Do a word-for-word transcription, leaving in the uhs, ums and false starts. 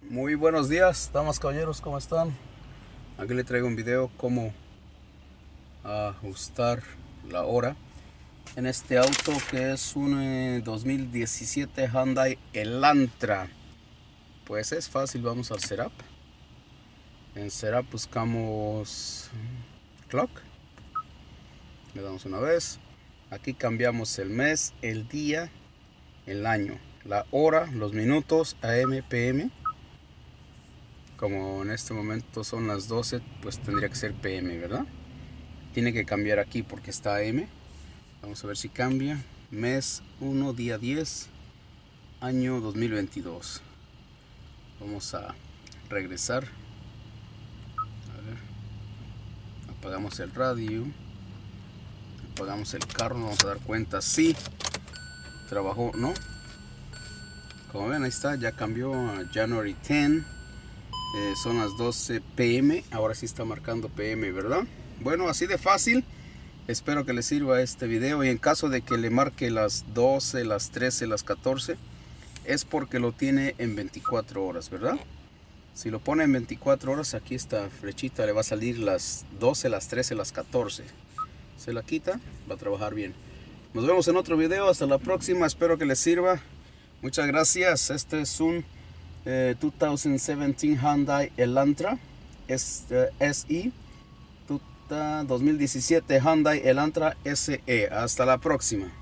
Muy buenos días, damas, caballeros, ¿cómo están? Aquí le traigo un video cómo ajustar la hora en este auto que es un eh, dos mil diecisiete Hyundai Elantra. Pues es fácil, vamos al setup. En setup buscamos clock, le damos una vez. Aquí cambiamos el mes, el día, el año, la hora, los minutos, A M, P M. Como en este momento son las doce, pues tendría que ser P M, ¿verdad? Tiene que cambiar aquí porque está A M. Vamos a ver si cambia. Mes uno, día diez, año dos mil veintidós. Vamos a regresar. A ver. Apagamos el radio. Apagamos el carro. Nos vamos a dar cuenta si trabajó, ¿no? Como ven, ahí está. Ya cambió a January tenth. Eh, son las doce P M. Ahora sí está marcando P M, ¿verdad? Bueno, así de fácil. Espero que les sirva este video. Y en caso de que le marque las doce, las trece, las catorce, es porque lo tiene en veinticuatro horas, ¿verdad? Si lo pone en veinticuatro horas, aquí esta flechita le va a salir las doce, las trece, las catorce. Se la quita, va a trabajar bien. Nos vemos en otro video. Hasta la próxima. Espero que les sirva. Muchas gracias. Este es un Eh, dos mil diecisiete Hyundai Elantra S E. dos mil diecisiete Hyundai Elantra S E. Hasta la próxima.